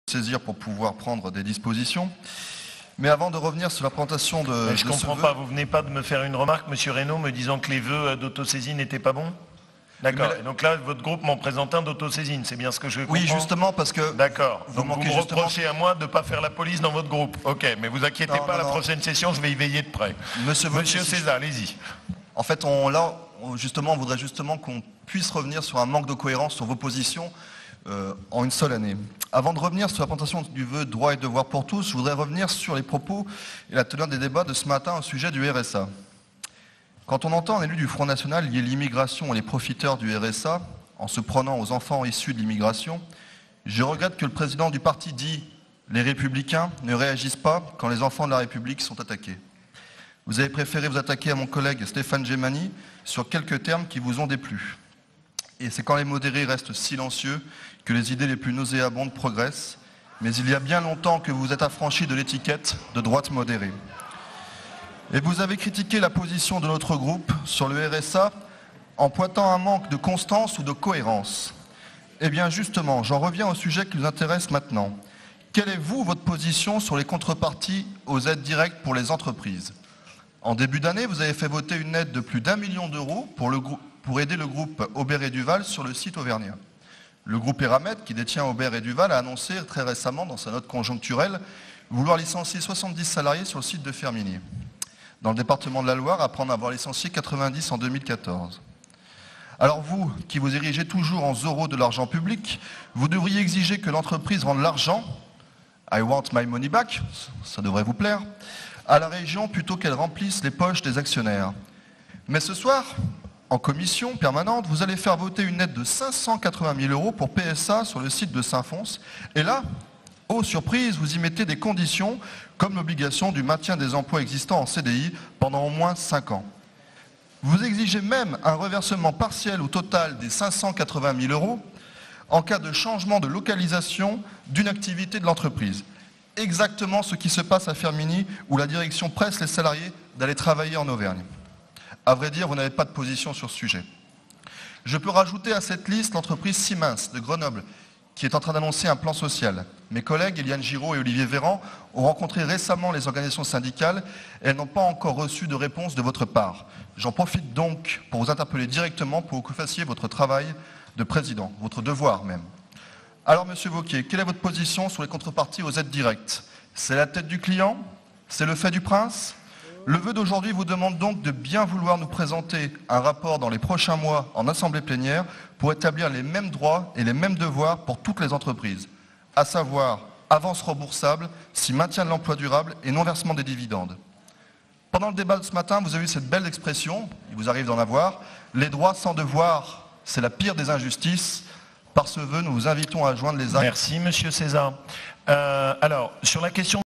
saisir pour pouvoir prendre des dispositions. Mais avant de revenir sur la présentation de... Je ne comprends pas, vous venez pas de me faire une remarque, Monsieur Reynaud, me disant que les vœux d'autosaisie n'étaient pas bons? D'accord. Et donc là, votre groupe m'en présente un d'autosaisine, c'est bien ce que je comprends? Oui, justement, parce que... D'accord. Vous Donc vous me reprochez à moi de ne pas faire la police dans votre groupe. Ok, mais vous inquiétez pas, la prochaine session, je vais y veiller de près. Monsieur César, allez-y. En fait, on voudrait justement qu'on puisse revenir sur un manque de cohérence sur vos positions en une seule année. Avant de revenir sur la présentation du vœu droit et devoir pour tous, je voudrais revenir sur les propos et la teneur des débats de ce matin au sujet du RSA. Quand on entend un élu du Front National lier l'immigration et les profiteurs du RSA, en se prenant aux enfants issus de l'immigration, je regrette que le président du parti dit « les Républicains » ne réagissent pas quand les enfants de la République sont attaqués. Vous avez préféré vous attaquer à mon collègue Stéphane Gemani sur quelques termes qui vous ont déplu. Et c'est quand les modérés restent silencieux que les idées les plus nauséabondes progressent. Mais il y a bien longtemps que vous êtes affranchis de l'étiquette de droite modérée. Et vous avez critiqué la position de notre groupe sur le RSA en pointant un manque de constance ou de cohérence. Eh bien justement, j'en reviens au sujet qui nous intéresse maintenant. Quelle est, votre position sur les contreparties aux aides directes pour les entreprises? En début d'année, vous avez fait voter une aide de plus d'1 million d'euros pour aider le groupe Aubert et Duval sur le site auvergnat. Le groupe Eramet, qui détient Aubert et Duval, a annoncé très récemment dans sa note conjoncturelle vouloir licencier 70 salariés sur le site de Firminy, dans le département de la Loire, après en avoir licencié 90 en 2014. Alors vous, qui vous érigez toujours en Zorro de l'argent public, vous devriez exiger que l'entreprise rende l'argent, I want my money back, ça devrait vous plaire, à la région plutôt qu'elle remplisse les poches des actionnaires. Mais ce soir, en commission permanente, vous allez faire voter une aide de 580 000 euros pour PSA sur le site de Saint-Fons. Et là, oh surprise, vous y mettez des conditions comme l'obligation du maintien des emplois existants en CDI pendant au moins 5 ans. Vous exigez même un reversement partiel ou total des 580 000 euros en cas de changement de localisation d'une activité de l'entreprise. Exactement ce qui se passe à Firminy, où la direction presse les salariés d'aller travailler en Auvergne. À vrai dire, vous n'avez pas de position sur ce sujet. Je peux rajouter à cette liste l'entreprise Siemens de Grenoble, qui est en train d'annoncer un plan social. Mes collègues, Eliane Giraud et Olivier Véran, ont rencontré récemment les organisations syndicales et elles n'ont pas encore reçu de réponse de votre part. J'en profite donc pour vous interpeller directement pour que vous fassiez votre travail de président, votre devoir même. Alors, Monsieur Wauquiez, quelle est votre position sur les contreparties aux aides directes? C'est la tête du client? C'est le fait du prince? Le vœu d'aujourd'hui vous demande donc de bien vouloir nous présenter un rapport dans les prochains mois en assemblée plénière pour établir les mêmes droits et les mêmes devoirs pour toutes les entreprises, à savoir avance remboursable, si maintien de l'emploi durable et non-versement des dividendes. Pendant le débat de ce matin, vous avez eu cette belle expression, il vous arrive d'en avoir, les droits sans devoir, c'est la pire des injustices. Par ce vœu, nous vous invitons à joindre les actes. Merci, Monsieur César. Alors, sur la question